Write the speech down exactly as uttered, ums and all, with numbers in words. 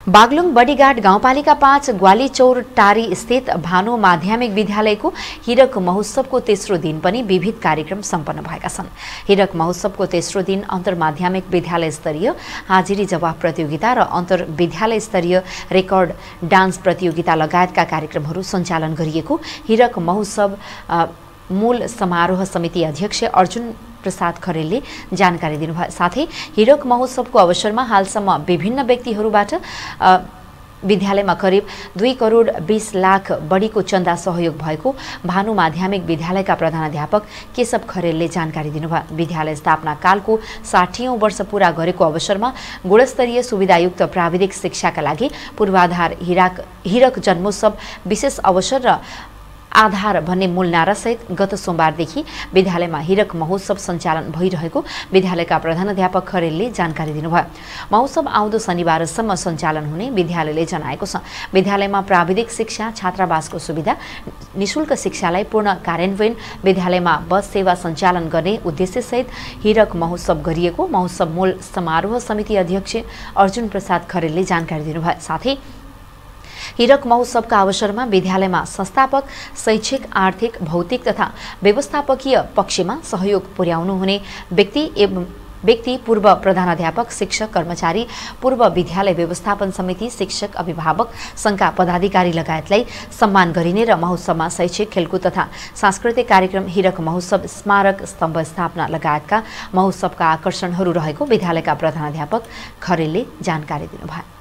बागलुङ बडीघाट गाउँपालिका पाँच ग्वालीचौर टारी स्थित भानु माध्यमिक विद्यालयको हिरक महोत्सवको तेस्रो दिन पनि विविध कार्यक्रम सम्पन्न भएका छन्। हिरक महोत्सवको तेस्रो दिन अन्तर माध्यमिक विद्यालय स्तरीय हाजिरी जवाफ प्रतियोगिता र अन्तर विद्यालय स्तरीय रेकर्ड डान्स प्रतियोगिता लगायतका कार्यक्रमहरू सञ्चालन गरिएको हिरक महोत्सव मूल समारोह समिति अध्यक्ष अर्जुन प्रसाद खरेलले जानकारी दिनुभयो। साथै हिरक महोत्सवको अवसरमा हालसम्म विभिन्न व्यक्तिहरूबाट विद्यालयमा करिब दुई करोड बीस लाख बढीको चन्दा सहयोग भएको भानु माध्यमिक विद्यालयका प्रधानाध्यापक केशव खरेलले जानकारी दिनुभयो। विद्यालय स्थापना कालको साठीऔं वर्ष पूरा गरेको अवसरमा गुणस्तरीय सुविधायुक्त प्राविधिक शिक्षाका लागि पूर्वाधार हिरक हिरक जन्मोत्सव विशेष अवसर र आधार भन्ने मूल नारासहित गत सोमबारदेखि विद्यालयमा हिरक महोत्सव सञ्चालन भइरहेको विद्यालयका प्रधानाध्यापक खरेलले जानकारी दिनुभयो। महोत्सव आउँदो शनिबारसम्म सञ्चालन हुने विद्यालयले जनाएको छ। विद्यालयमा प्राविधिक शिक्षा, छात्रावासको सुविधा, निशुल्क शिक्षालाई पूर्ण कार्यान्वयन, विद्यालयमा बस सेवा सञ्चालन गर्ने उद्देश्यसहित हिरक महोत्सव गरिएको महोत्सव मूल समारोह समिति अध्यक्ष अर्जुन प्रसाद खरेलले जानकारी दिनुभयो। साथै हिरक महोत्सवका अवसरमा विद्यालयमा संस्थापक, शैक्षिक, आर्थिक, भौतिक तथा व्यवस्थापकीय पक्षमा सहयोग पुर्याउनु हुने व्यक्ति एवं व्यक्ति पूर्व प्रधानाध्यापक, शिक्षक, कर्मचारी, पूर्व विद्यालय व्यवस्थापन समिति, शिक्षक, अभिभावक, संघका पदाधिकारी लगायतलाई सम्मान गरिने र महोत्सवमा शैक्षिक, खेलकुद तथा सांस्कृतिक कार्यक्रम, हिरक महोत्सव स्मारक स्तम्भ स्थापना लगायतका महोत्सवका आकर्षणहरू रहेको विद्यालयका प्रधानाध्यापक खरेलले जानकारी दिनुभयो।